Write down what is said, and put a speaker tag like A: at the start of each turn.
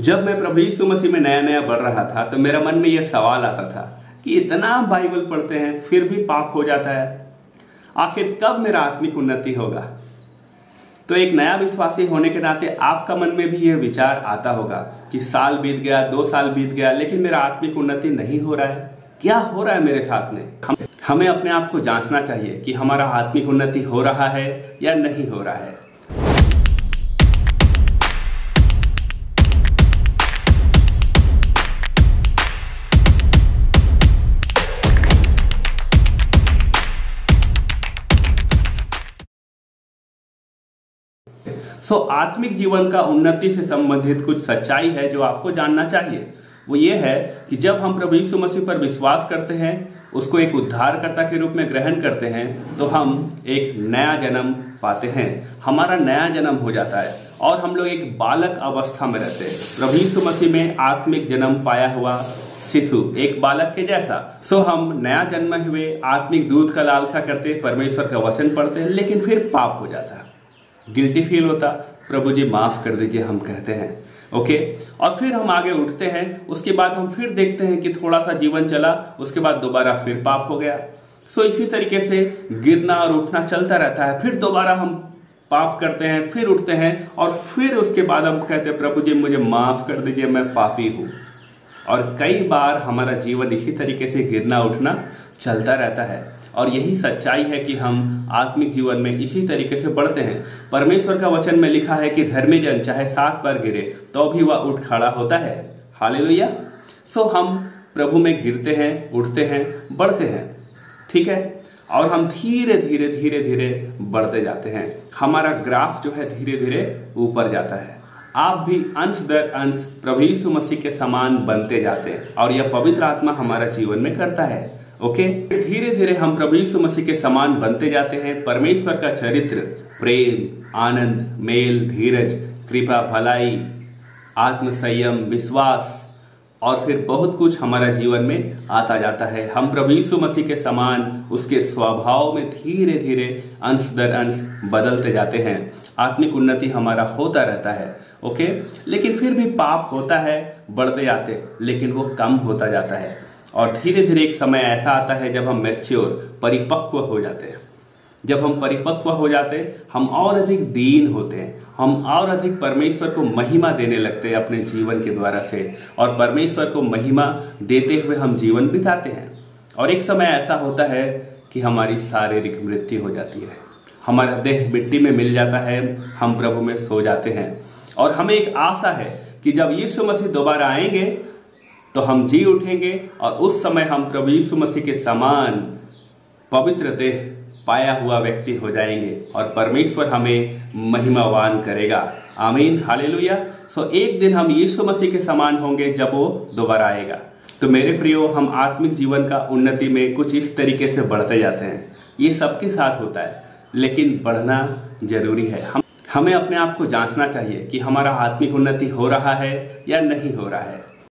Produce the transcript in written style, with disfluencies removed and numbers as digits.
A: जब मैं प्रभु यीशु मसीह में नया नया बढ़ रहा था तो मेरा मन में यह सवाल आता था कि इतना बाइबल पढ़ते हैं फिर भी पाप हो जाता है। आखिर कब मेरा आत्मिक उन्नति होगा? तो एक नया विश्वासी होने के नाते आपका मन में भी यह विचार आता होगा कि साल बीत गया, 2 साल बीत गया, लेकिन मेरा आत्मिक उन्नति नहीं हो रहा है। क्या हो रहा है मेरे साथ में? हमें अपने आप को जांचना चाहिए कि हमारा आत्मिक उन्नति हो रहा है या नहीं हो रहा है। आत्मिक जीवन का उन्नति से संबंधित कुछ सच्चाई है जो आपको जानना चाहिए। वो ये है कि जब हम प्रभु यीशु मसीह पर विश्वास करते हैं, उसको एक उद्धारकर्ता के रूप में ग्रहण करते हैं, तो हम एक नया जन्म पाते हैं। हमारा नया जन्म हो जाता है और हम लोग एक बालक अवस्था में रहते हैं। प्रभु यीशु मसीह में आत्मिक जन्म पाया हुआ शिशु एक बालक के जैसा। हम नया जन्म हुए आत्मिक दूध का लालसा करते, परमेश्वर का वचन पढ़ते हैं, लेकिन फिर पाप हो जाता है, गिल्टी फील होता, प्रभु जी माफ कर दीजिए हम कहते हैं, ओके। और फिर हम आगे उठते हैं। उसके बाद हम फिर देखते हैं कि थोड़ा सा जीवन चला, उसके बाद दोबारा फिर पाप हो गया। इसी तरीके से गिरना और उठना चलता रहता है। फिर दोबारा हम पाप करते हैं, फिर उठते हैं और फिर उसके बाद हम कहते हैं प्रभु जी मुझे माफ कर दीजिए, मैं पापी हूँ। और कई बार हमारा जीवन इसी तरीके से गिरना उठना चलता रहता है। और यही सच्चाई है कि हम आत्मिक जीवन में इसी तरीके से बढ़ते हैं। परमेश्वर का वचन में लिखा है कि धर्मी जन चाहे 7 बार गिरे तो भी वह उठ खड़ा होता है। हालेलुया। हम प्रभु में गिरते हैं, उठते हैं, बढ़ते हैं, ठीक है। और हम धीरे धीरे धीरे धीरे बढ़ते जाते हैं। हमारा ग्राफ जो है धीरे धीरे ऊपर जाता है। आप भी अंश दर अंश प्रभु यीशु मसीह के समान बनते जाते हैं और यह पवित्र आत्मा हमारा जीवन में करता है, ओके। धीरे धीरे हम प्रभु यीशु मसीह के समान बनते जाते हैं। परमेश्वर का चरित्र, प्रेम, आनंद, मेल, धीरज, कृपा, भलाई, आत्म संयम, विश्वास और फिर बहुत कुछ हमारा जीवन में आता जाता है। हम प्रभु यीशु मसीह के समान उसके स्वभाव में धीरे धीरे अंश दर अंश बदलते जाते हैं। आत्मिक उन्नति हमारा होता रहता है, ओके। लेकिन फिर भी पाप होता है, बढ़ते जाते, लेकिन वो कम होता जाता है। और धीरे धीरे एक समय ऐसा आता है जब हम मैच्योर, परिपक्व हो जाते हैं। जब हम परिपक्व हो जाते हैं, हम और अधिक दीन होते हैं, हम और अधिक परमेश्वर को महिमा देने लगते हैं अपने जीवन के द्वारा से, और परमेश्वर को महिमा देते हुए हम जीवन बिताते हैं। और एक समय ऐसा होता है कि हमारी शारीरिक मृत्यु हो जाती है, हमारा देह मिट्टी में मिल जाता है, हम प्रभु में सो जाते हैं। और हमें एक आशा है कि जब यीशु मसीह दोबारा आएंगे तो हम जी उठेंगे और उस समय हम प्रभु यीशु मसीह के समान पवित्र देह पाया हुआ व्यक्ति हो जाएंगे और परमेश्वर हमें महिमावान करेगा। आमीन, हालेलुया। एक दिन हम यीशु मसीह के समान होंगे जब वो दोबारा आएगा। तो मेरे प्रियो, हम आत्मिक जीवन का उन्नति में कुछ इस तरीके से बढ़ते जाते हैं। ये सबके साथ होता है, लेकिन बढ़ना जरूरी है। हमें अपने आप को जांचना चाहिए कि हमारा आत्मिक उन्नति हो रहा है या नहीं हो रहा है।